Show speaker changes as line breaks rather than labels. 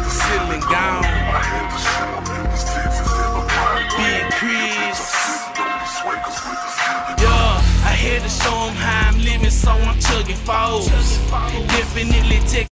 the ceiling gone. Big Chris. Yeah, I had to show him how I'm living, so I'm chugging foes. Definitely take